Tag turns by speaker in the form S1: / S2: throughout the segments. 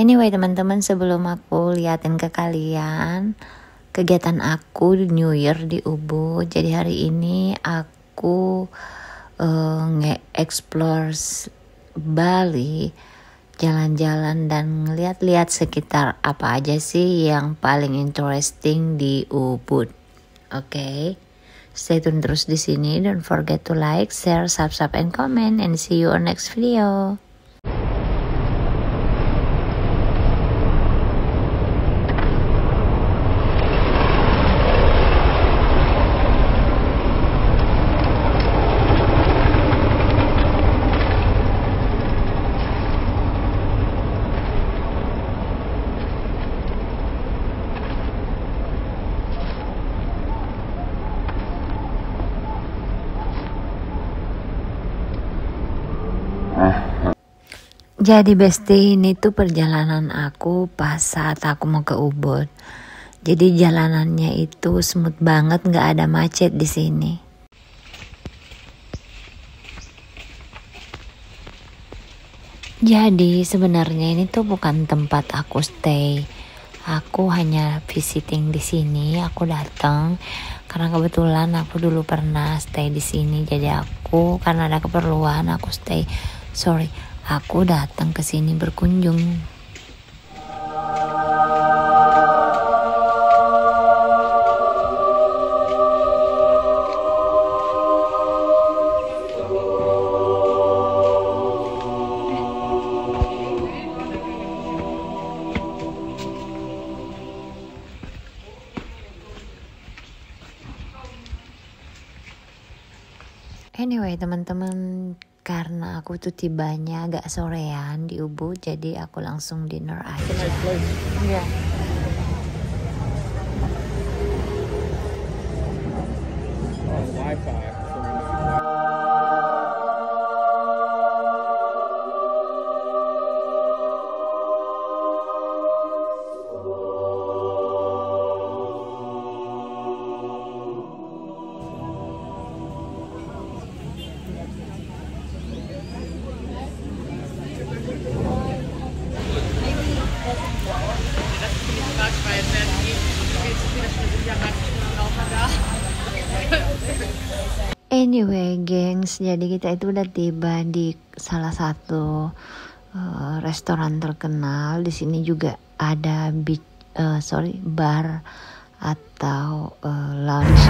S1: Anyway teman-teman, sebelum aku liatin ke kalian kegiatan aku di New Year di Ubud. Jadi hari ini aku nge-explore Bali, jalan-jalan dan ngeliat-liat sekitar apa aja sih yang paling interesting di Ubud. Oke. Stay tune terus di sini. Don't forget to like, share, subscribe, and comment. And see you on next video. Jadi bestie, ini tuh perjalanan aku pas saat aku mau ke Ubud. Jadi jalanannya itu smooth banget, nggak ada macet di sini. Jadi sebenarnya ini tuh bukan tempat aku stay. Aku hanya visiting di sini. Aku datang karena kebetulan aku dulu pernah stay di sini. Jadi aku karena ada keperluan aku stay. Aku datang ke sini berkunjung. Anyway teman-teman, karena aku tuh tibanya agak sorean di Ubud, jadi aku langsung dinner aja. Yeah. Anyway gengs, jadi kita itu udah tiba di salah satu restoran terkenal. Di sini juga ada bar atau lounge.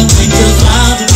S2: think about